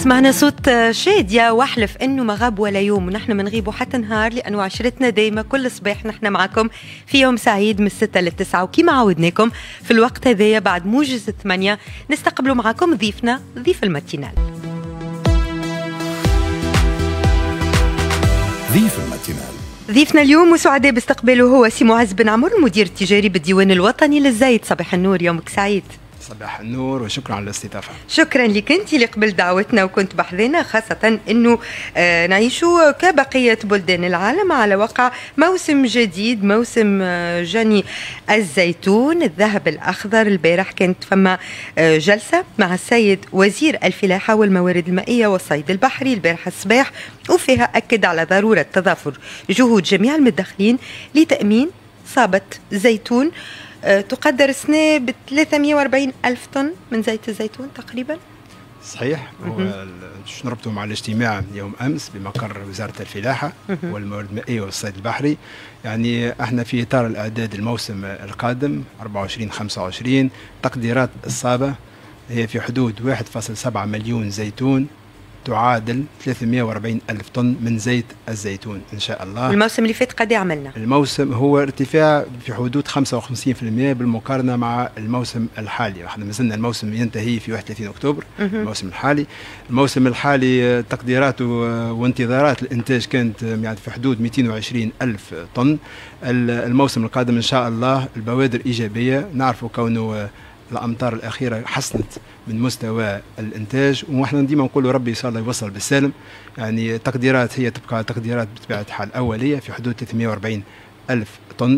سمعنا صوت شادية واحلف انه ما غاب ولا يوم، ونحن منغيبوا حتى نهار لانه عشرتنا دايما كل صباح نحن معكم في يوم سعيد من 6 ل 9. وكما عودناكم في الوقت هذايا بعد موجز 8 نستقبلوا معكم ضيفنا ضيف الماتينال. ضيف الماتينال ضيفنا اليوم وسعداء باستقباله هو سي معز بن عمر، المدير التجاري بالديوان الوطني للزيت. صباح النور، يومك سعيد. صباح النور وشكرا على الاستضافة. شكرا لك انت اللي قبل دعوتنا وكنت بحذنا، خاصة انه نعيشوا كبقية بلدان العالم على وقع موسم جديد، موسم جني الزيتون الذهب الأخضر. البارح كانت فما جلسة مع السيد وزير الفلاحة والموارد المائية والصيد البحري البارح الصباح، وفيها أكد على ضرورة تضافر جهود جميع المتدخلين لتأمين صابة زيتون تقدر السنة ب 340 ألف طن من زيت الزيتون تقريبا. صحيح. نربطه مع الاجتماع يوم أمس بمقر وزارة الفلاحة والموارد المائية والصيد البحري. يعني احنا في إطار الإعداد الموسم القادم 24-25، تقديرات الصابة هي في حدود 1.7 مليون زيتون، تعادل 340 ألف طن من زيت الزيتون إن شاء الله. الموسم اللي فات قد عملنا؟ الموسم هو ارتفاع في حدود 55% بالمقارنة مع الموسم الحالي. احنا مازلنا الموسم ينتهي في 31 أكتوبر. الموسم الحالي تقديراته وانتظارات الإنتاج كانت يعني في حدود 220 ألف طن. الموسم القادم إن شاء الله البوادر إيجابية، نعرفوا كونه الأمطار الأخيرة حسنت من مستوى الإنتاج، ونحن ديما نقولوا ربي إن شاء الله يوصل بالسالم. يعني تقديرات هي تبقى تقديرات بطبيعة الحال أولية في حدود 340 ألف طن.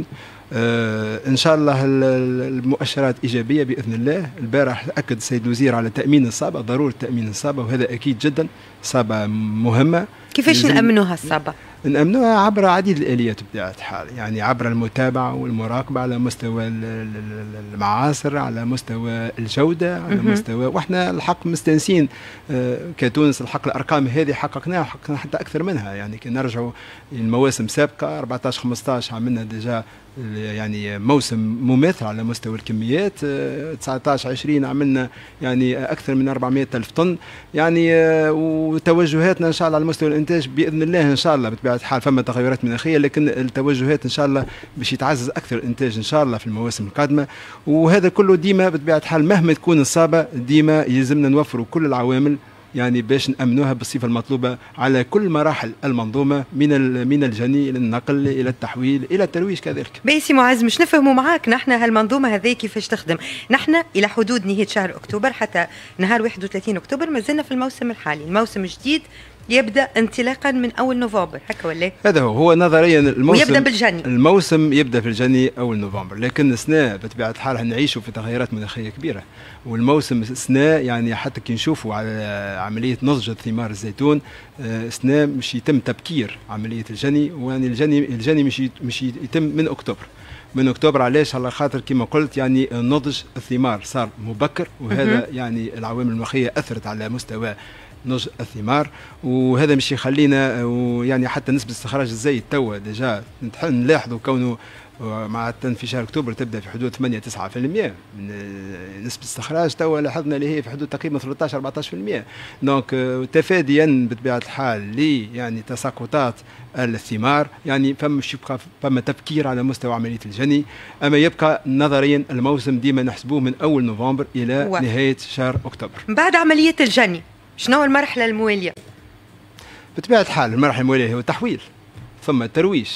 إن شاء الله المؤشرات إيجابية بإذن الله. البارح أكد السيد الوزير على تأمين الصابة، ضرورة تأمين الصابة، وهذا أكيد جدا. صابة مهمة. كيفاش نأمنوها الصابة؟ نأمنوها عبر عديد الآليات بطبيعة الحال، يعني عبر المتابعة والمراقبة على مستوى المعاصر، على مستوى الجودة، على مستوى، واحنا الحق مستانسين كتونس. الحق الأرقام هذه حققناها وحققنا حتى أكثر منها. يعني كي نرجعوا المواسم سابقة 14-15 عملنا ديجا يعني موسم مماثل على مستوى الكميات. 19-20 عملنا يعني أكثر من 400 ألف طن. يعني وتوجهاتنا إن شاء الله على مستوى الإنتاج بإذن الله إن شاء الله بطبيعة الحال فما تغيرات مناخية، لكن التوجهات إن شاء الله باش يتعزز أكثر الإنتاج إن شاء الله في المواسم القادمة. وهذا كله ديما بطبيعة الحال مهما تكون الصابة ديما يلزمنا نوفروا كل العوامل يعني باش نأمنوها بالصفة المطلوبة على كل مراحل المنظومة، من الجني إلى النقل إلى التحويل إلى الترويج كذلك. بيسي معز، مش نفهموا معاك نحن هالمنظومة هذه كيفاش تخدم. نحن إلى حدود نهاية شهر أكتوبر حتى نهار 31 أكتوبر ما زلنا في الموسم الحالي. الموسم الجديد يبدأ انطلاقا من أول نوفمبر، هكا ولا؟ هذا هو نظريا الموسم ويبدأ بالجني. الموسم يبدأ في الجني أول نوفمبر، لكن السنة بطبيعة الحال هنعيشوا في تغيرات مناخية كبيرة، والموسم السنة يعني حتى كي نشوفوا على عملية نضج ثمار الزيتون سنة مش يتم تبكير عملية الجني، ويعني الجني مش يتم من أكتوبر. علاش؟ على خاطر كما قلت يعني نضج الثمار صار مبكر، وهذا يعني العوامل المناخية أثرت على مستوى نضج الثمار، وهذا مش يخلينا ويعني حتى نسبة استخراج الزيت توا ديجا نلاحظوا كونه مع في شهر أكتوبر تبدأ في حدود 8-9% من نسبة استخراج، توا لاحظنا اللي هي في حدود تقريبا 13-14%. دونك تفاديا بطبيعة الحال لي يعني تساقطات الثمار، يعني فما تفكير على مستوى عملية الجني. أما يبقى نظريا الموسم ديما نحسبوه من أول نوفمبر إلى نهاية شهر أكتوبر. بعد عملية الجني شنو المرحلة الموالية؟ بطبيعة الحال المرحلة الموالية هو التحويل، ثم الترويج،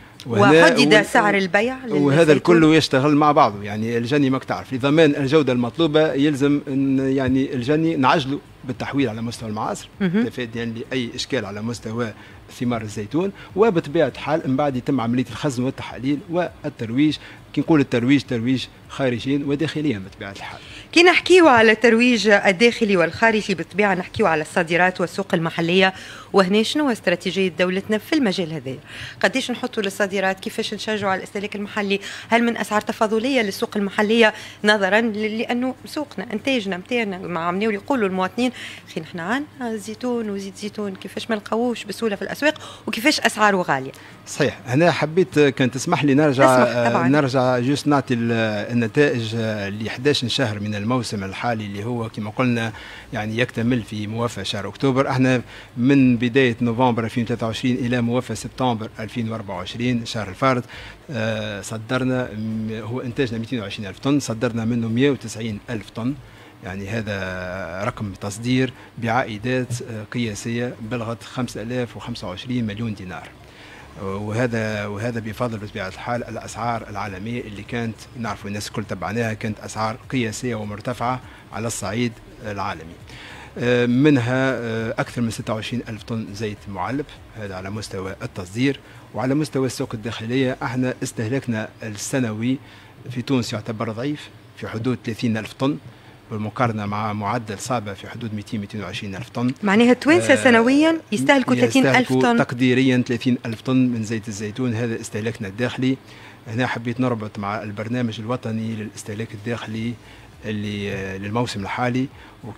وحدد سعر البيع وهذا الكل يشتغل مع بعضه. يعني الجني ماك تعرف لضمان الجودة المطلوبة يلزم أن يعني الجني نعجله بالتحويل على مستوى المعاصر تفاديا يعني لأي إشكال على مستوى ثمار الزيتون، وبطبيعة الحال من بعد يتم عملية الخزن والتحاليل والترويج. كي نقول الترويج ترويج خارجيا وداخليا بطبيعة الحال. كي نحكيو على الترويج الداخلي والخارجي بالطبيعة نحكيو على الصادرات والسوق المحلية، وهنا شنو استراتيجية دولتنا في المجال هذا؟ قديش نحطوا للصادرات؟ كيفاش نشجعوا على الاستهلاك المحلي؟ هل من أسعار تفاضلية للسوق المحلية نظرا لأنه سوقنا إنتاجنا متاعنا عملوا يقولوا المواطنين أخي نحن عندنا زيتون وزيت زيتون كيفاش ما نلقاوش بسهولة في الأسواق؟ الاسواق وكيفاش اسعاره غاليه. صحيح. هنا حبيت كان تسمح لي نرجع جوست نعطي النتائج ل 11 شهر من الموسم الحالي اللي هو كما قلنا يعني يكتمل في موافاة شهر اكتوبر. احنا من بدايه نوفمبر 2023 الى موافاة سبتمبر 2024 شهر الفارط صدرنا، هو انتاجنا 220 الف طن، صدرنا منه 190 الف طن. يعني هذا رقم تصدير بعائدات قياسيه بلغت 5025 مليون دينار. وهذا بفضل بطبيعه الحال الاسعار العالميه اللي كانت نعرفوا الناس الكل تبعناها، كانت اسعار قياسيه ومرتفعه على الصعيد العالمي. منها اكثر من 26 الف طن زيت معلب، هذا على مستوى التصدير. وعلى مستوى السوق الداخليه احنا استهلاكنا السنوي في تونس يعتبر ضعيف في حدود 30 الف طن، بالمقارنه مع معدل صابه في حدود 200-220 الف طن. معناها التوانسه سنويا يستهلكوا 30 الف طن، تقديريا 30 الف طن من زيت الزيتون. هذا استهلاكنا الداخلي. هنا حبيت نربط مع البرنامج الوطني للاستهلاك الداخلي اللي للموسم الحالي،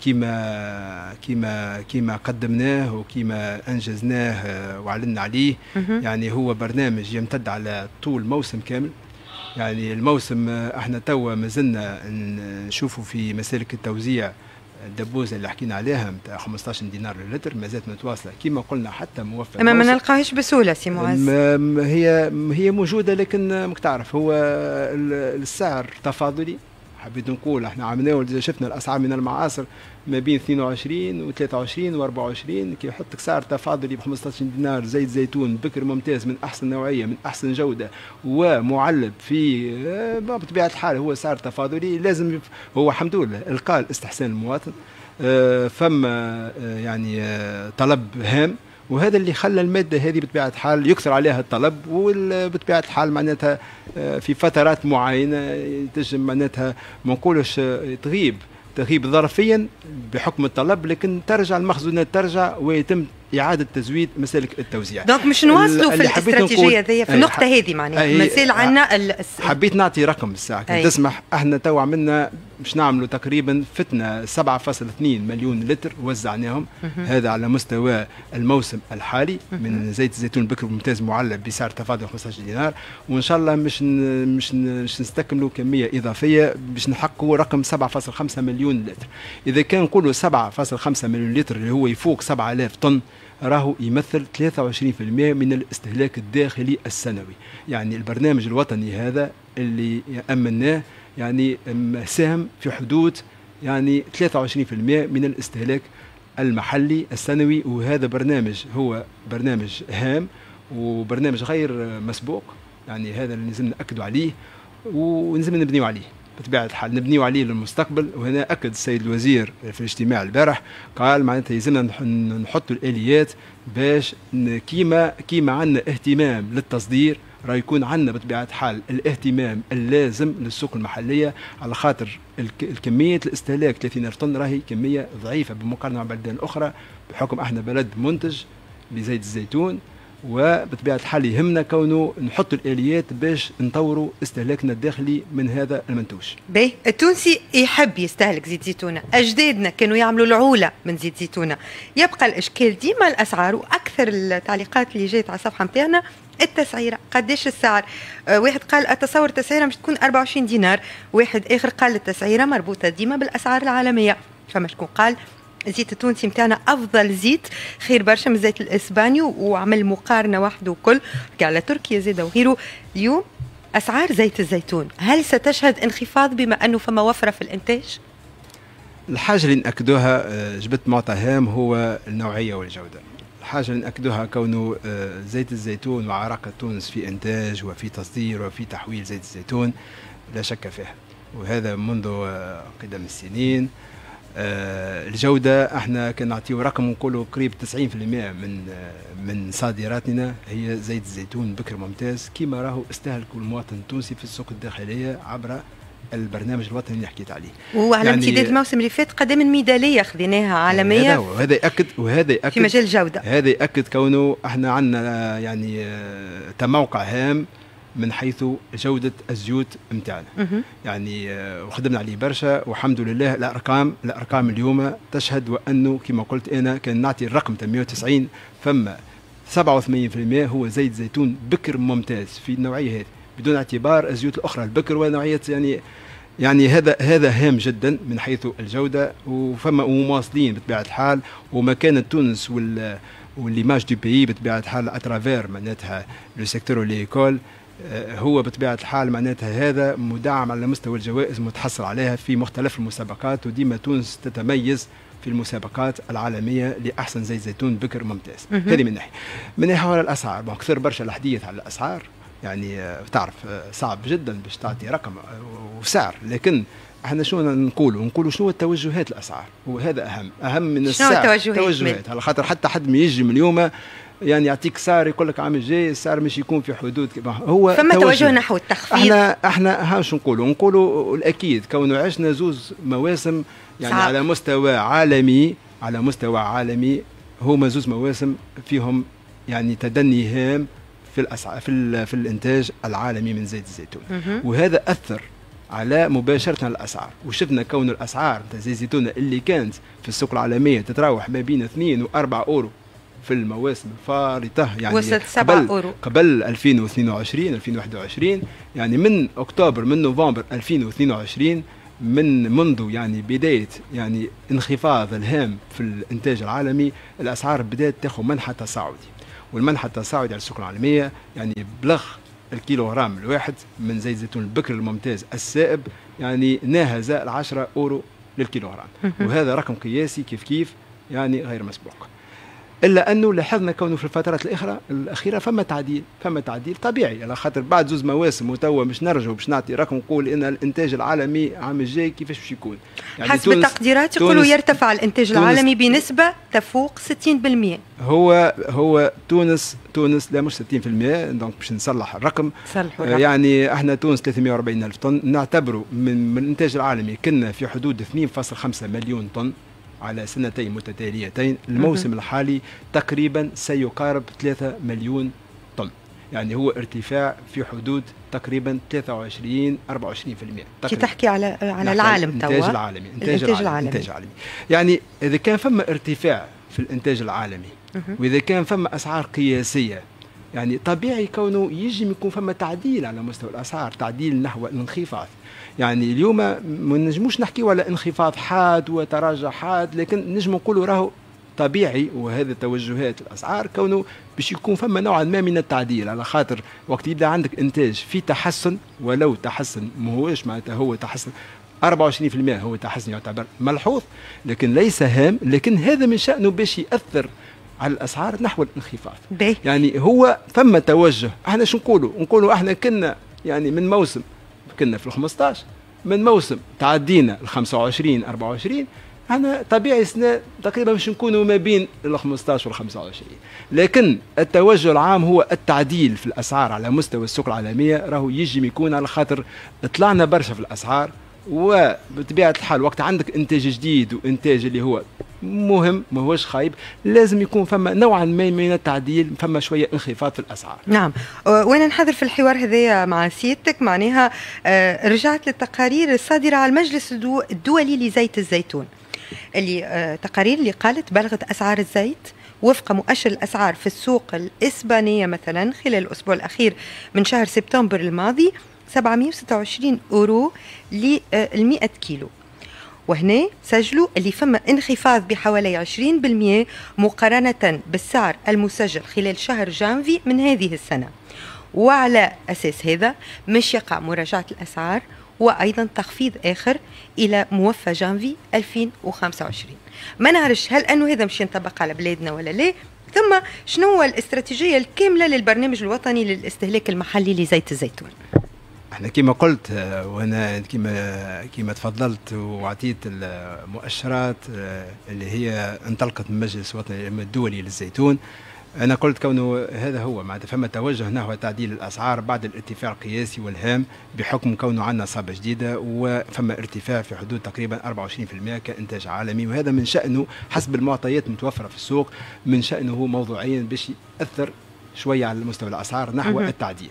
وكيما قدمناه وكيما انجزناه واعلنا عليه. يعني هو برنامج يمتد على طول موسم كامل. يعني الموسم احنا توا مازلنا نشوفوا في مسالك التوزيع الدبوزه اللي حكينا عليها نتاع 15 دينار للتر مازالت متواصله كما قلنا حتى موفر. اما ما نلقاهاش بسهوله سي معز. هي موجوده، لكن ماك تعرف هو السعر تفاضلي. حبيت نقول احنا عملناه شفنا الاسعار من المعاصر ما بين 22 و 23 و 24 كي يحط لك سعر تفاضلي ب 15 دينار زيت زيتون بكر ممتاز من احسن نوعيه من احسن جوده ومعلب في بطبيعه الحال هو سعر تفاضلي. لازم هو الحمد لله القى استحسان المواطن. فما يعني طلب هام، وهذا اللي خلى الماده هذه بطبيعه الحال يكثر عليها الطلب. وبطبيعه الحال معناتها في فترات معينه تجم معناتها ما نقولش تغيب ظرفيا بحكم الطلب، لكن ترجع المخزونات ترجع ويتم إعادة تزويد مسالك التوزيع. دونك مش نواصلوا في الاستراتيجية ذي في النقطة هذه معناها مثال عندنا حبيت نعطي رقم الساعة كي تسمح. احنا تو عملنا مش نعملوا تقريبا فتنا 7.2 مليون لتر وزعناهم. هذا على مستوى الموسم الحالي من زيت الزيتون بكر ممتاز معلب بسعر تفاضل 15 دينار. وان شاء الله مش نستكملوا كمية إضافية باش نحققوا رقم 7.5 مليون لتر. إذا كان نقولوا 7.5 مليون لتر اللي هو يفوق 7000 طن راهو يمثل 23% من الاستهلاك الداخلي السنوي. يعني البرنامج الوطني هذا اللي أمناه يعني ساهم في حدود يعني 23% من الاستهلاك المحلي السنوي. وهذا برنامج هو برنامج هام وبرنامج غير مسبوق. يعني هذا اللي لازم نأكدوا عليه ولازم نبنيوا عليه بطبيعة الحال، نبنيوا عليه للمستقبل. وهنا أكد السيد الوزير في الاجتماع البارح قال معناتها يلزمنا نحطوا الآليات باش كيما عندنا اهتمام للتصدير راه يكون عندنا بطبيعة الحال الاهتمام اللازم للسوق المحلية، على خاطر الكمية الاستهلاك 30,000 طن راهي كمية ضعيفة بالمقارنة مع بلدان أخرى بحكم احنا بلد منتج لزيت الزيتون. وبطبيعة الحال يهمنا كونه نحط الآليات باش نطوروا استهلاكنا الداخلي من هذا المنتوج. باهي التونسي يحب يستهلك زيت زيتونة، أجدادنا كانوا يعملوا العولة من زيت زيتونة. يبقى الإشكال ديما الأسعار، وأكثر التعليقات اللي جات على الصفحة متاعنا التسعيرة. قديش السعر؟ واحد قال أتصور التسعيرة مش تكون 24 دينار، واحد آخر قال التسعيرة مربوطة ديما بالأسعار العالمية. فما شكون قال الزيت التونسي متاعنا افضل زيت، خير برشا من الزيت الاسباني، وعمل مقارنه وحده وكل على تركيا زيد وغيره. اليوم اسعار زيت الزيتون هل ستشهد انخفاض بما انه فما وفره في الانتاج؟ الحاجه اللي ناكدوها جبت معطى هام هو النوعيه والجوده. الحاجه اللي ناكدوها كونه زيت الزيتون وعراقه تونس في انتاج وفي تصدير وفي تحويل زيت الزيتون لا شك فيها، وهذا منذ قدم السنين. الجودة احنا كان نعطيو رقم نقولوا قريب 90% من صادراتنا هي زيت الزيتون بكر ممتاز كما راهو استهلكوا المواطن التونسي في السوق الداخلية عبر البرنامج الوطني اللي حكيت عليه. وعلى يعني امتداد الموسم اللي فات قدم ميدالية خذيناها عالمية وهذا يأكد في مجال الجودة. هذا يأكد كونه احنا عندنا يعني تموقع هام من حيث جودة الزيوت متاعنا. يعني وخدمنا عليه برشا والحمد لله. الأرقام اليوم تشهد وأنه كما قلت أنا كان نعطي الرقم 190 فما 87% هو زيت زيتون بكر ممتاز في النوعيه هذه، بدون اعتبار الزيوت الاخرى. البكر ونوعيه يعني هذا هام جدا من حيث الجوده، وفما ومواصلين بطبيعه الحال. ومكانه تونس والليماج دو بيي بطبيعه الحال اترافير معناتها لو سيكتور ليكول، هو بطبيعه الحال معناتها هذا مدعم على مستوى الجوائز متحصل عليها في مختلف المسابقات، وديما تونس تتميز في المسابقات العالميه لاحسن زيت زيتون بكر ممتاز. هذه من ناحيه. من ناحيه على الاسعار، كثر برشا الحديث على الاسعار، يعني تعرف صعب جدا باش تعطي رقم وسعر، لكن احنا شنو نقولوا شنو التوجهات الاسعار، وهذا اهم من السعر. التوجهات على خاطر حتى حد ما يجي من اليوم يعني يعطيك سعر يقول لك عام الجاي السعر مش يكون في حدود هو فما توجه نحو التخفيض. احنا هاش نقولوا الاكيد كونه عشنا زوز مواسم يعني صعب. على مستوى عالمي هما زوز مواسم فيهم يعني تدني هام في الاسعار في الانتاج العالمي من زيت الزيتون، وهذا اثر على مباشره الاسعار. وشفنا كون الاسعار تاع زيت الزيتون اللي كانت في السوق العالميه تتراوح ما بين 2 و 4 اورو في المواسم الفارطه، يعني وصلت 7 اورو قبل 2022 يعني من اكتوبر من نوفمبر 2022 منذ يعني بدايه يعني انخفاض الهام في الانتاج العالمي، الاسعار بدات تاخذ منحى تصاعدي، والمنحى التصاعدي على السوق العالميه يعني بلغ الكيلوغرام الواحد من زيت زيتون البكر الممتاز السائب يعني ناهز 10 اورو للكيلوغرام، وهذا رقم قياسي كيف يعني غير مسبوق. الا انه لاحظنا كونه في الفترات الاخيره فما تعديل طبيعي، على خاطر بعد زوز مواسم وتوا مش نرجعوا باش نعطي رقم نقول ان الانتاج العالمي عام الجاي كيفاش باش يكون. يعني حسب التقديرات يقولوا يرتفع الانتاج العالمي بنسبه تفوق 60%. هو تونس لا مش 60%، دونك باش نصلح الرقم. يعني احنا تونس 340 الف طن، نعتبروا من الانتاج العالمي كنا في حدود 2.5 مليون طن على سنتين متتاليتين. الموسم الحالي تقريبا سيقارب 3 مليون طن، يعني هو ارتفاع في حدود تقريبا 23-24%. كي تحكي على العالم توا الانتاج العالمي يعني اذا كان فما ارتفاع في الانتاج العالمي واذا كان فما اسعار قياسيه، يعني طبيعي كونه يجي يكون فما تعديل على مستوى الاسعار، تعديل نحو الانخفاض. يعني اليوم ما نجموش نحكيو على انخفاض حاد وتراجع حاد، لكن نجم نقولوا راهو طبيعي، وهذا توجهات الاسعار كونه باش يكون فما نوعا ما من التعديل، على خاطر وقت يبدا عندك انتاج في تحسن، ولو تحسن ما هوش معناتها هو تحسن 24%، هو تحسن يعتبر ملحوظ لكن ليس هام، لكن هذا من شأنه باش يأثر على الاسعار نحو الانخفاض. يعني هو ثم توجه. احنا شو نقولوا احنا كنا يعني من موسم كنا في ال15، من موسم تعدينا ال25 24، احنا طبيعي سنة تقريبا باش نكونوا ما بين ال15 وال25، لكن التوجه العام هو التعديل في الاسعار على مستوى السوق العالميه، راهو يجي يكون على خاطر طلعنا برشا في الاسعار، وبطبيعه الحال وقت عندك انتاج جديد وانتاج اللي هو مهم ما هوش خايب، لازم يكون فما نوعا ما من التعديل، فما شويه انخفاض في الاسعار. نعم، وانا نحضر في الحوار هذايا مع سيادتك معناها رجعت للتقارير الصادره على المجلس الدولي لزيت الزيتون، اللي تقارير اللي قالت بلغت اسعار الزيت وفق مؤشر الاسعار في السوق الاسبانيه مثلا خلال الاسبوع الاخير من شهر سبتمبر الماضي 726 اورو ل 100 كيلو، وهنا سجلوا اللي فما انخفاض بحوالي 20% مقارنة بالسعر المسجل خلال شهر جانفي من هذه السنة. وعلى أساس هذا مش يقع مراجعة الأسعار وأيضا تخفيض آخر إلى موفى جانفي 2025. ما نعرفش هل أنه هذا مش ينطبق على بلادنا ولا لا، ثم شنو هو الاستراتيجية الكاملة للبرنامج الوطني للاستهلاك المحلي لزيت الزيتون؟ احنا كما قلت وانا كما تفضلت وعطيت المؤشرات اللي هي انطلقت من المجلس الوطني الدولي للزيتون، انا قلت كونه هذا هو معناتها فما توجه نحو تعديل الاسعار بعد الارتفاع القياسي والهام بحكم كونه عندنا صابه جديده، وفما ارتفاع في حدود تقريبا 24% كانتاج عالمي، وهذا من شانه حسب المعطيات المتوفره في السوق من شانه موضوعيا باش ياثر شويه على مستوى الاسعار نحو التعديل.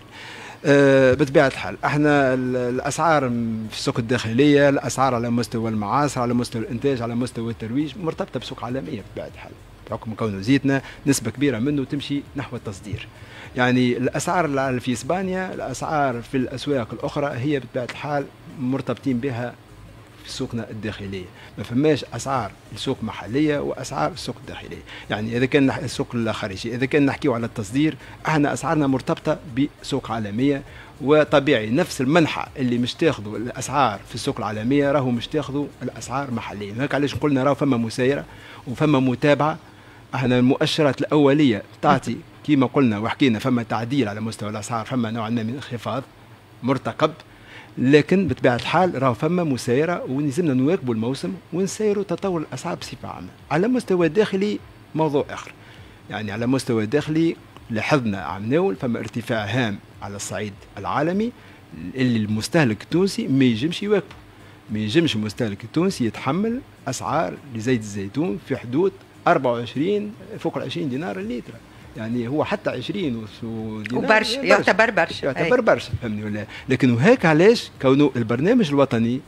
بطبيعة الحال احنا الاسعار في السوق الداخلية، الاسعار على مستوى المعاصر، على مستوى الانتاج، على مستوى الترويج مرتبطة بسوق عالمية بطبيعة الحال. بحكم كونه زيتنا نسبه كبيره منه تمشي نحو التصدير. يعني الاسعار في اسبانيا، الاسعار في الاسواق الاخرى هي بطبيعه الحال مرتبطين بها في سوقنا الداخليه، ما فماش اسعار السوق محليه واسعار السوق الداخليه. يعني اذا كان السوق الخارجي، اذا كان نحكيو على التصدير احنا اسعارنا مرتبطه بسوق عالميه، وطبيعي نفس المنحى اللي مش تاخذوا الاسعار في السوق العالميه راهو مش تاخذوا الاسعار محليا. هيك علاش قلنا راهو فما مسايره وفما متابعه. احنا المؤشرات الاوليه تعطي كما قلنا وحكينا فما تعديل على مستوى الاسعار، فما نوعا ما من انخفاض مرتقب، لكن بطبيعه الحال راهو فما مسايره ولازمنا نواكبوا الموسم ونسيروا تطور الاسعار بصفه عامه. على مستوى داخلي موضوع اخر، يعني على مستوى داخلي لاحظنا عام ناول فما ارتفاع هام على الصعيد العالمي اللي المستهلك التونسي ما يجمش يواكبه. ما يجمش المستهلك التونسي يتحمل اسعار لزيت الزيتون في حدود 24 فوق ال 20 دينار اللتر. يعني هو حتى 20 دينار وبرشا، يعتبر برشا، يعتبر برشا، فهمني ولا؟ لكن وهيك علاش كونه البرنامج الوطني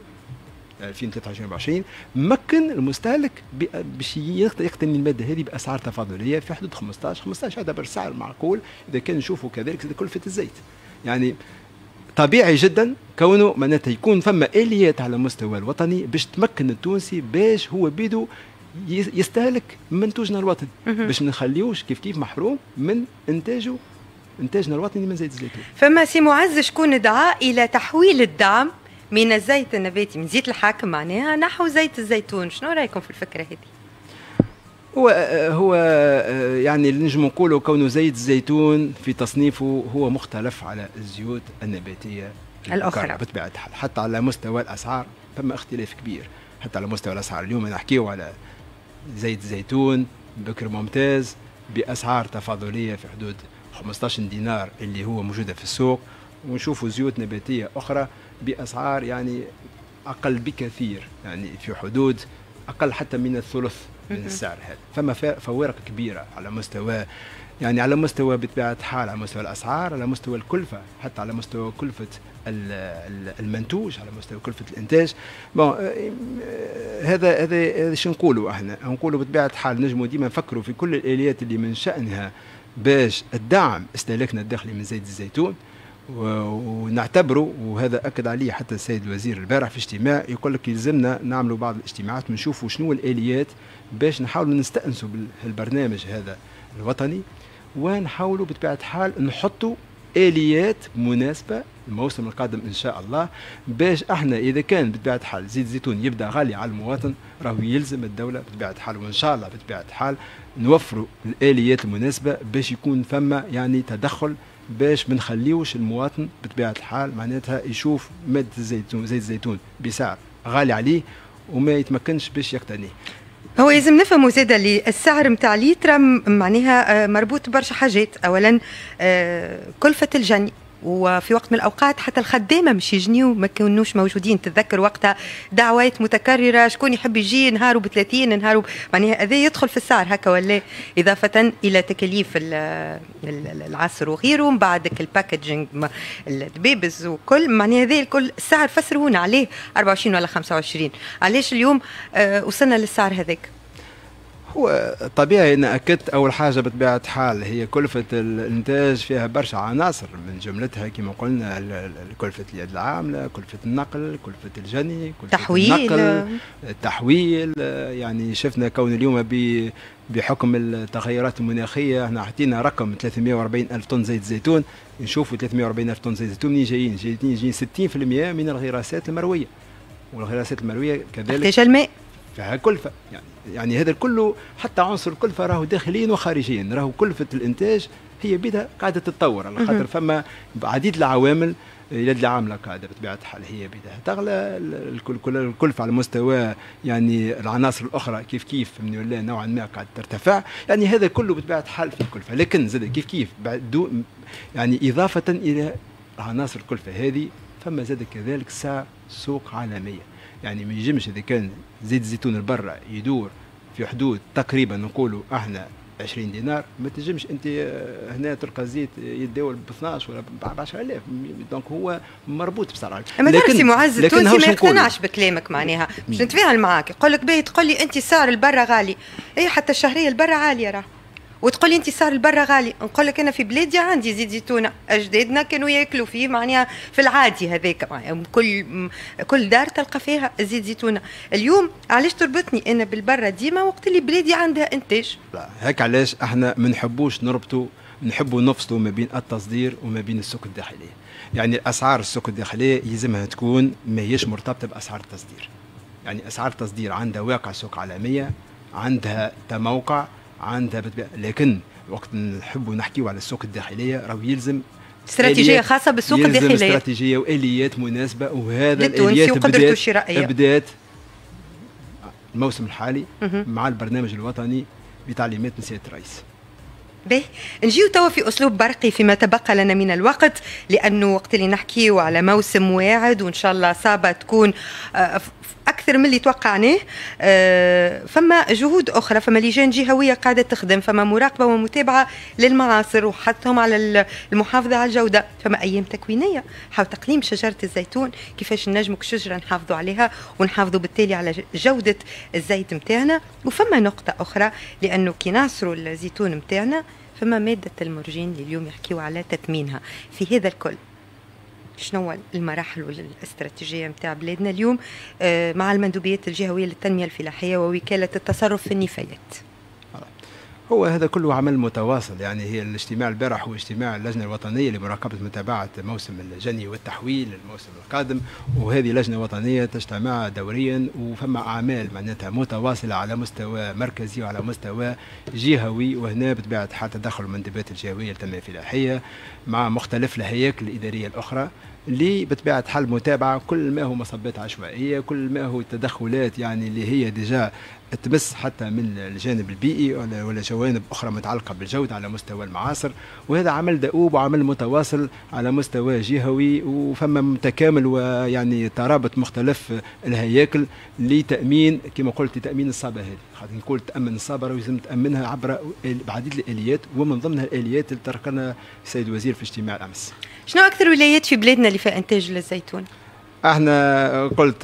2023 مكن المستهلك باش يقتني الماده هذه باسعار تفاضليه في حدود 15 يعتبر سعر معقول اذا كان نشوفوا كذلك كلفه الزيت. يعني طبيعي جدا كونه معناتها يكون فما اليات على المستوى الوطني باش تمكن التونسي باش هو بيدو يستهلك منتوجنا الوطني، باش ما نخليوش كيف محروم من انتاجنا الوطني من زيت الزيتون. فما سي معز شكون دعا الى تحويل الدعم من الزيت النباتي، من زيت الحاكم معناها، نحو زيت الزيتون. شنو رايكم في الفكره هذه؟ هو يعني اللي نجم نقولوا كونه زيت الزيتون في تصنيفه هو مختلف على الزيوت النباتيه الاخرى بطبيعه الحال. حتى على مستوى الاسعار فما اختلاف كبير. حتى على مستوى الاسعار اليوم نحكيو على زيت الزيتون بكر ممتاز باسعار تفاضليه في حدود 15 دينار اللي هو موجوده في السوق، ونشوفوا زيوت نباتيه اخرى باسعار يعني اقل بكثير، يعني في حدود اقل حتى من الثلث من السعر هذا. فما فوارق كبيره على مستوى، يعني على مستوى بطبيعه الحال، على مستوى الاسعار، على مستوى الكلفه، حتى على مستوى كلفه المنتوج، على مستوى كلفه الانتاج. هذا شو نقولوا احنا؟ نقولوا بطبيعه الحال نجموا ديما نفكروا في كل الاليات اللي من شانها باش الدعم استهلاكنا الداخلي من زيت الزيتون، ونعتبره، وهذا اكد عليه حتى السيد الوزير البارح في اجتماع، يقول لك يلزمنا نعملوا بعض الاجتماعات ونشوفوا شنو الاليات باش نحاولوا نستانسوا بالبرنامج هذا الوطني، ونحاولوا بطبيعه الحال نحطوا اليات مناسبه الموسم القادم ان شاء الله، باش احنا اذا كان بطبيعه الحال زيت الزيتون يبدا غالي على المواطن، راهو يلزم الدوله بطبيعه الحال وان شاء الله بطبيعه الحال نوفروا الاليات المناسبه باش يكون فما يعني تدخل، باش ما نخليوش المواطن بطبيعه الحال معناتها يشوف ماده الزيتون زيت الزيتون بسعر غالي عليه وما يتمكنش باش يقتنيه. هو لازم نفهموا زاده اللي السعر نتاع ليترا معناها مربوط برشا حاجات. اولا كلفه الجني، وفي وقت من الاوقات حتى الخدامه مش يجنيوا ما كانوش موجودين. تتذكر وقتها دعوات متكرره، شكون يحب يجي نهارو ب 30 نهارو، معناها هذا يدخل في السعر هكا ولا، اضافه الى تكاليف العصر وغيره، من بعدك الباكجينج الدبيبز وكل، معناها هذا الكل السعر فسرونا عليه 24 ولا 25. علاش اليوم وصلنا للسعر هذاك؟ هو طبيعي ان اكدت اول حاجه بطبيعه الحال هي كلفه الانتاج فيها برشا عناصر، من جملتها كما قلنا كلفه اليد العامله، كلفه النقل، كلفه الجني، كلفه النقل، التحويل. يعني شفنا كون اليوم بحكم التغيرات المناخيه احنا حطينا رقم 340 الف طن زيت زيتون، نشوفوا 340 الف طن زيت زيتون منين جايين 60% من الغراسات المرويه، والغراسات المرويه كذلك تحتاج الماء، فيها كلفه. يعني هذا كله حتى عنصر الكلفه راهو داخليا وخارجيا، راهو كلفه الانتاج هي بدها قاعده تتطور، على خاطر فما عديد العوامل. اليد العامله قاعده بطبيعه الحال هي بدها تغلى، الكلفه على مستوى يعني العناصر الاخرى كيف من ولا نوعا ما قاعده ترتفع. يعني هذا كله بطبيعه الحال في الكلفه، لكن زاد كيف يعني اضافه الى عناصر الكلفه هذه فما زاد كذلك سعر سوق عالميه. يعني ما يجمش اذا كان زيت الزيتون البرة يدور في حدود تقريبا نقولوا احنا 20 دينار، ما تنجمش انت هنا تلقى زيت يتداول ب 12 ولا ب 10000. دونك هو مربوط بصراحه. اما تعرف سي معز التونسي ما يقتنعش بكلامك، معناها باش نتفاهم معاك، يقول لك باهي تقول لي انت سعر البرة غالي، اي حتى الشهريه البرة عاليه راه، وتقول لي انت سعر البرة غالي، نقول لك انا في بلادي عندي زيت زيتونه اجدادنا كانوا ياكلوا فيه معناها في العادي هذاك، معناها كل دار تلقى فيها زيت زيتونه. اليوم علاش تربطني انا بالبرة ديما وقت اللي بلادي عندها انتاج؟ لا هيك علاش احنا ما نحبوش نربطوا، نحبوا نفصلوا ما بين التصدير وما بين السوق الداخلي. يعني اسعار السوق الداخليه يلزمها تكون ما هيش مرتبطه باسعار التصدير. يعني اسعار التصدير عندها واقع سوق عالميه، عندها تموقع، عندها لكن وقت نحبوا نحكيوا على السوق الداخليه راهو يلزم استراتيجيه خاصه بالسوق الداخليه، يلزم استراتيجيه واليات مناسبه، وهذا الاليات بدات الموسم الحالي مع البرنامج الوطني بتعليمات من سياده الرئيس. باهي نجيو توا في اسلوب برقي فيما تبقى لنا من الوقت، لانه وقت اللي نحكيو على موسم واعد وان شاء الله صابه تكون اكثر من اللي توقعناه. فما جهود اخرى، فما لجان جهويه قاعده تخدم، فما مراقبه ومتابعه للمعاصر وحثهم على المحافظه على الجوده، فما ايام تكوينيه حول تقليم شجره الزيتون، كيفاش نجموا كشجره نحافظوا عليها ونحافظوا بالتالي على جوده الزيت نتاعنا. وفما نقطه اخرى، لانه كي نعصروا الزيتون نتاعنا فما ماده المرجين اللي اليوم يحكيوا على تثمينها. في هذا الكل شنو المراحل والاستراتيجيه نتاع بلادنا اليوم مع المندوبيات الجهويه للتنميه الفلاحيه ووكاله التصرف في النفايات؟ هو هذا كله عمل متواصل. يعني هي الاجتماع البارح هو اجتماع اللجنه الوطنيه لمراقبه متابعه موسم الجني والتحويل الموسم القادم، وهذه لجنه وطنيه تجتمع دوريا، وفما اعمال معناتها متواصله على مستوى مركزي وعلى مستوى جهوي، وهنا بطبيعه الحال تدخل المندوبات الجهويه للتنميه الفلاحيه مع مختلف الهياكل الاداريه الاخرى اللي بطبيعه الحال متابعه كل ما هو مصبات عشوائيه، كل ما هو تدخلات يعني اللي هي ديجا تمس حتى من الجانب البيئي ولا جوانب اخرى متعلقه بالجوده على مستوى المعاصر. وهذا عمل دؤوب وعمل متواصل على مستوى جهوي، وفما متكامل ويعني ترابط مختلف الهياكل لتامين كما قلت تامين الصابه هذه. خاطر نقول تامن الصابه لازم تامنها عبر بعديد الاليات، ومن ضمنها الاليات اللي تركنا السيد الوزير في اجتماع الامس. شنو اكثر ولايات في بلادنا اللي فيها انتاج للزيتون؟ احنا قلت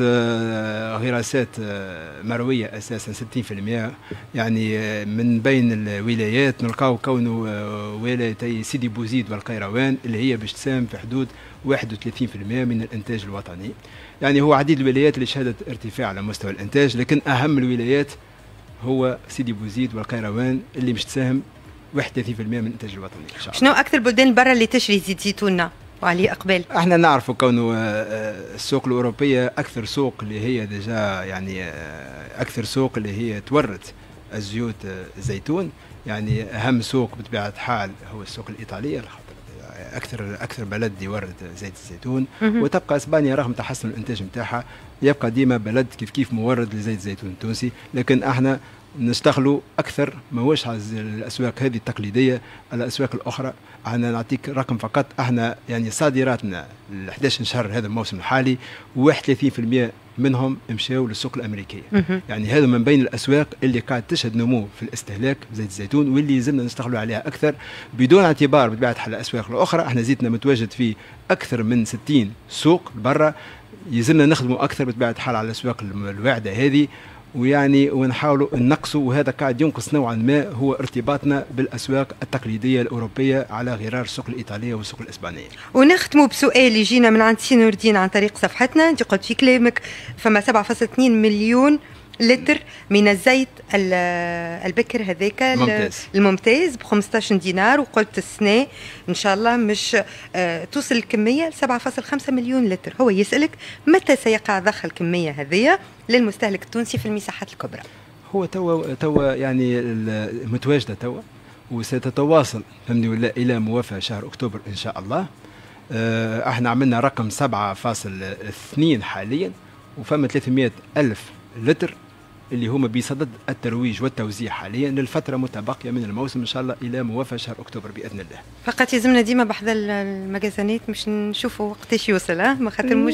غراسات مرويه اساسا 60%. يعني من بين الولايات نلقاو كونه ولايتي سيدي بوزيد والقيروان اللي هي باش تساهم في حدود 31% من الانتاج الوطني. يعني هو عديد الولايات اللي شهدت ارتفاع على مستوى الانتاج، لكن اهم الولايات هو سيدي بوزيد والقيروان اللي باش تساهم 31% من الانتاج الوطني ان شاء الله. شنو اكثر بلدان برا اللي تشري زيت زيتوننا وعليه اقبال؟ احنا نعرفوا كونه السوق الاوروبيه اكثر سوق اللي هي ديجا يعني اكثر سوق اللي هي تورد الزيوت الزيتون. يعني اهم سوق بطبيعه الحال هو السوق الايطاليه، اكثر بلد يورد زيت الزيتون. وتبقى اسبانيا رغم تحسن الانتاج نتاعها يبقى ديما بلد كيف مورد لزيت الزيتون التونسي. لكن احنا نشتغلوا اكثر ماهوش على الاسواق هذه التقليديه، على الاسواق الاخرى. انا نعطيك رقم فقط، احنا يعني صادراتنا ال 11 شهر هذا الموسم الحالي 31% منهم مشاو للسوق الامريكيه. يعني هذا من بين الاسواق اللي قاعد تشهد نمو في الاستهلاك زيت الزيتون، واللي يلزمنا نشتغلوا عليها اكثر بدون اعتبار بطبيعه الحال الاسواق الاخرى. احنا زيتنا متواجد في اكثر من 60 سوق برا، يلزمنا نخدموا اكثر بطبيعه الحال على الاسواق الواعده هذه، ويعني ونحاولوا نقصوا. وهذا قاعد ينقص نوعا ما هو ارتباطنا بالاسواق التقليديه الاوروبيه على غرار السوق الايطاليه والسوق الاسبانيه. ونختموا بسؤال يجينا من عند سي نور الدين عن طريق صفحتنا. انت قلت في كلامك فما 7.2 مليون لتر من الزيت البكر هذاك الممتاز ب 15 دينار، وقلت السنه ان شاء الله مش توصل الكميه ل 7.5 مليون لتر. هو يسالك متى سيقع ضخ الكميه هذه للمستهلك التونسي في المساحات الكبرى؟ هو توا يعني متواجده توا، وستتواصل فهمني ولا الى موافاه شهر اكتوبر ان شاء الله. احنا عملنا رقم 7.2 حاليا، وفما 300 ألف لتر اللي هما بصدد الترويج والتوزيع حاليا للفتره متبقيه من الموسم ان شاء الله الى موافاه شهر اكتوبر باذن الله. فقط يلزمنا ديما بحذا المجازانات باش نشوفوا وقتاش يوصل، ما خاطر مش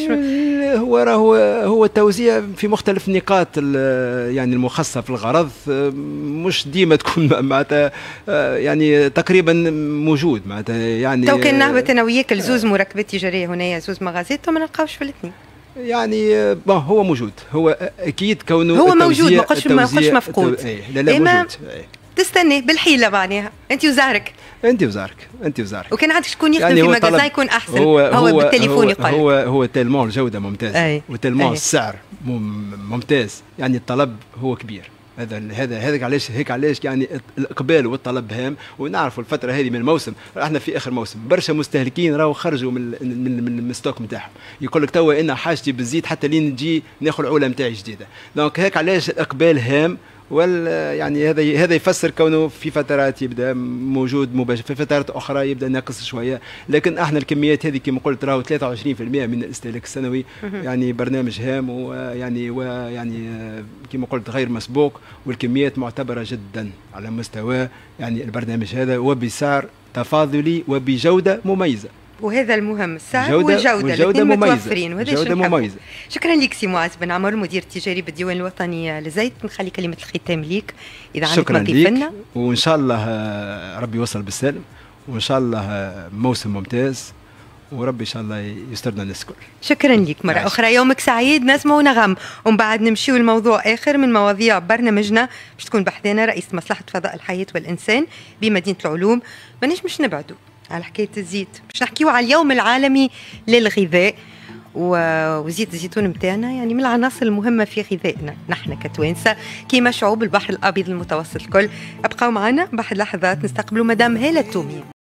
هو التوزيع في مختلف نقاط يعني المخصصه في الغرض، مش ديما تكون معناتها يعني تقريبا موجود معناتها يعني تو كان نهبط انا وياك لزوز مركبات تجاريه هنا زوز مغازات وما نلقاوش في الاثنين. يعني هو موجود، هو اكيد كونه هو موجود، ما قلتش مفقود. لا موجود. تستنى بالحيله معناها انت وزهرك. انت وزارك وكان عندك شكون يخدم في مجازا يكون احسن. هو بالتليفون يقال هو تيلمون الجوده ممتازه وتيلمون السعر ممتاز، يعني الطلب هو كبير. هذا علاش يعني الاقبال والطلب هام. ونعرفوا الفتره هذه من الموسم، احنا في اخر موسم برشا مستهلكين راهو خرجوا من الستوك نتاعهم، يقول لك توا انا حاجتي بالزيت حتى لين نجي ناخذ العوله نتاعي جديده. دونك هيك علاش الاقبال هام. يعني هذا يفسر كونه في فترات يبدا موجود مباشر، في فترات اخرى يبدا ناقص شويه، لكن احنا الكميات هذه كما قلت راهو 23% من الاستهلاك السنوي، يعني برنامج هام ويعني كما قلت غير مسبوق، والكميات معتبره جدا على مستوى يعني البرنامج هذا، وبسعر تفاضلي وبجوده مميزه. وهذا المهم، السعر والجودة متوفرين، وهذا جودة مميزة. شكرا لك سي معاذ بن عمر، مدير التجاري بالديوان الوطني للزيت. نخلي كلمة الختام ليك إذا عندك شكرا ما تضيفلنا. وإن شاء الله ربي يوصل بالسلام، وإن شاء الله موسم ممتاز، وربي إن شاء الله يسترنا الناس الكل. شكرا لك مرة أخرى، يومك سعيد. نسمع ونغم، ومن بعد نمشيو لموضوع آخر من مواضيع برنامجنا باش تكون بحثنا رئيس مصلحة فضاء الحياة والإنسان بمدينة العلوم. مانيش مش نبعدوا على حكاية الزيت، باش نحكيو على اليوم العالمي للغذاء، وزيت الزيتون متاعنا يعني من العناصر المهمة في غذائنا نحن كتوانسة كيما شعوب البحر الأبيض المتوسط الكل. أبقوا معنا بعد لحظات نستقبلوا مدام هالة التومي.